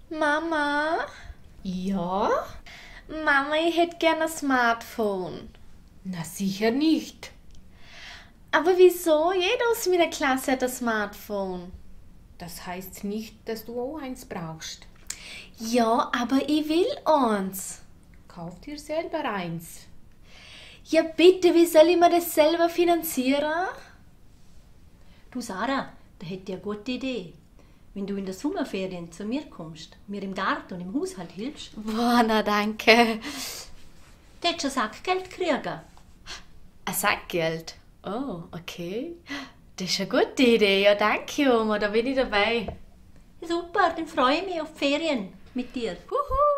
Mama, Ja? Mama, ich hätte gerne ein Smartphone. Na sicher nicht. Aber wieso? Jeder aus meiner Klasse hat ein Smartphone. Das heißt nicht, dass du auch eins brauchst. Ja, aber ich will eins. Kauf dir selber eins. Ja, bitte, wie soll ich mir das selber finanzieren? Du Sarah, da hätte ich eine gute Idee. Wenn du in der Sommerferien zu mir kommst, mir im Garten und im Haushalt hilfst, Boah, na danke. du hättest ein Sackgeld kriegen. Ein Sackgeld? Oh, okay. Das ist eine gute Idee. Ja, danke, Oma, da bin ich dabei. Super, dann freue ich mich auf die Ferien mit dir. Huhu.